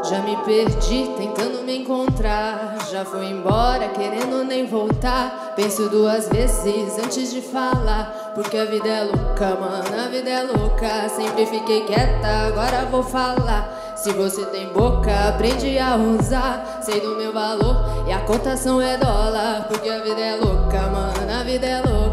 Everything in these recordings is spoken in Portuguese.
Já me perdi tentando me encontrar. Já fui embora querendo nem voltar. Penso duas vezes antes de falar, porque a vida é louca, mano, a vida é louca. Sempre fiquei quieta, agora vou falar. Se você tem boca, aprende a usar. Sei do meu valor e a cotação é dólar, porque a vida é louca, mano, a vida é louca.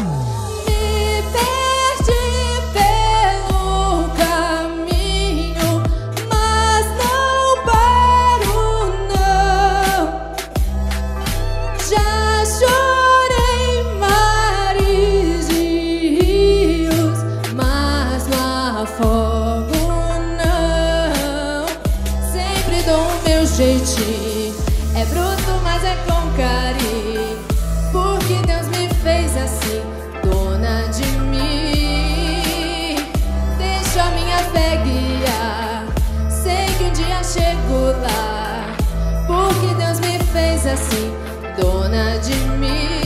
Jeitinho é bruto, mas é com carinho, porque Deus me fez assim, dona de mim. Deixa a minha fé guiar, sei que um dia chego lá, porque Deus me fez assim, dona de mim.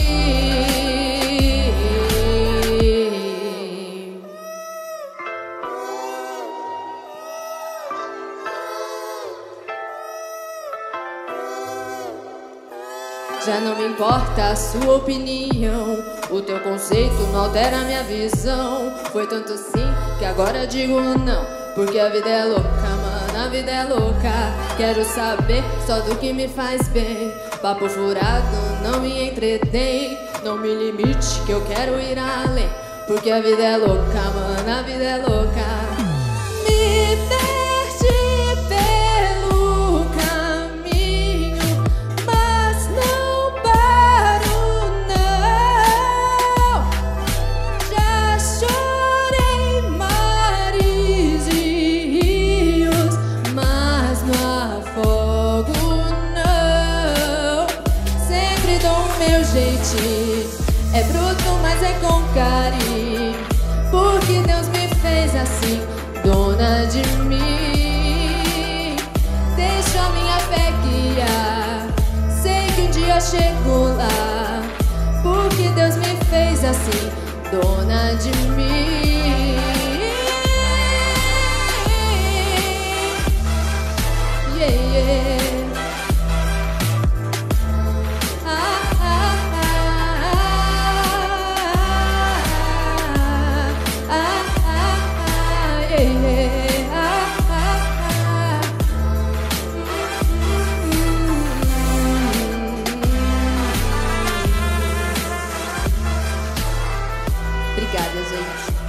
Já não me importa a sua opinião, o teu conceito não altera a minha visão. Foi tanto sim que agora digo não, porque a vida é louca, mano, a vida é louca. Quero saber só do que me faz bem. Papo furado não me entretém, não me limite que eu quero ir além, porque a vida é louca, mano, a vida é louca. Me perdi pelo caminho, mas não paro não. Já chorei mares e rios, mas não afogo não. Sempre dou o meu jeitinho, é bruto, mas é com carinho, porque Deus me fez assim, dona de mim. Deixo a minha fé guiar, sei que um dia chego lá, porque Deus me fez assim, dona de mim. Yeah, yeah. Obrigada, gente.